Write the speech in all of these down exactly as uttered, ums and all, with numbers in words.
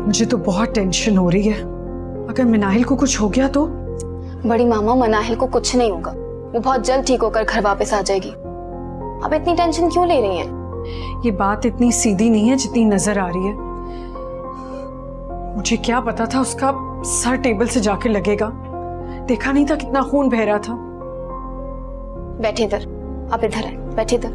मुझे तो बहुत टेंशन हो रही है। अगर मनाहिल को कुछ हो गया तो? बड़ी मामा, मनाहिल को कुछ नहीं होगा, वो बहुत जल्द ठीक होकर घर वापस आ जाएगी। आप इतनी टेंशन क्यों ले रही हैं? ये बात इतनी सीधी नहीं है जितनी नजर आ रही है। मुझे क्या पता था उसका सर टेबल से जाके लगेगा। देखा नहीं था कितना खून बह रहा था। बैठे इधर, आप इधर हैं, बैठे इधर,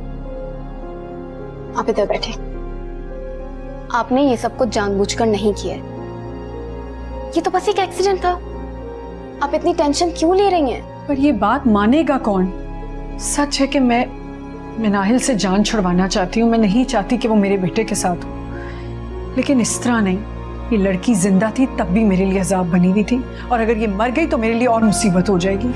आप इधर बैठे। आपने ये सब कुछ जानबूझकर नहीं किया है, ये तो बस एक एक्सीडेंट था। आप इतनी टेंशन क्यों ले रही हैं? पर ये बात मानेगा कौन? सच है कि मैं मनाहिल से जान छुड़वाना चाहती हूँ। मैं नहीं चाहती कि वो मेरे बेटे के साथ हो, लेकिन इस तरह नहीं। ये लड़की जिंदा थी तब भी मेरे लिए अजाब बनी हुई थी, और अगर ये मर गई तो मेरे लिए और मुसीबत हो जाएगी।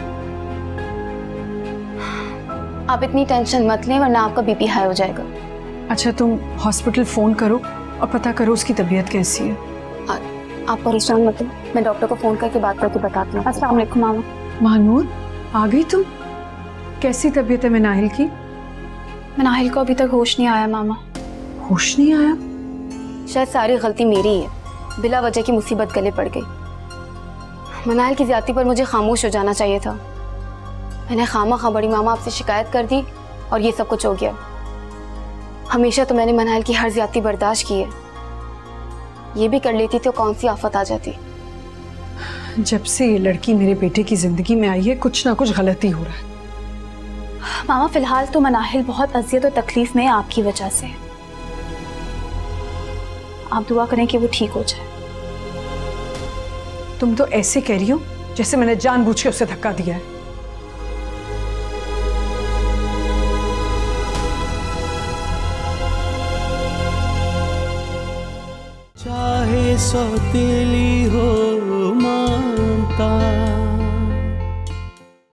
आप इतनी टेंशन मत लें, वरना आपका बीपी हाई हो जाएगा। अच्छा, तुम हॉस्पिटल फोन करो और पता करो उसकी तबीयत कैसी है। आ, आप परेशान मत हो, मैं डॉक्टर को फोन करके बात करके बताती हूँ। अस्सलाम वालेकुम मामा। महानूर, आ गई तुम? कैसी तबीयत है मनाहिल की? मनाहिल को अभी तक होश नहीं आया मामा। होश नहीं आया? शायद सारी गलती मेरी है, बिला वजह की मुसीबत गले पड़ गई। मनाहिल की ज्यादती पर मुझे खामोश हो जाना चाहिए था। मैंने खामा खा बड़ी मामा आपसे शिकायत कर दी और ये सब कुछ हो गया। हमेशा तो मैंने मनाहिल की हर ज्यादती बर्दाश्त की है, ये भी कर लेती तो कौन सी आफत आ जाती। जब से ये लड़की मेरे बेटे की जिंदगी में आई है, कुछ ना कुछ गलती हो रहा है। मामा, फिलहाल तो मनाहिल बहुत अजियत और तकलीफ में है आपकी वजह से। आप दुआ करें कि वो ठीक हो जाए। तुम तो ऐसे कह रही हो जैसे मैंने जानबूझ के उसे धक्का दिया है। चाहे सौतेली हो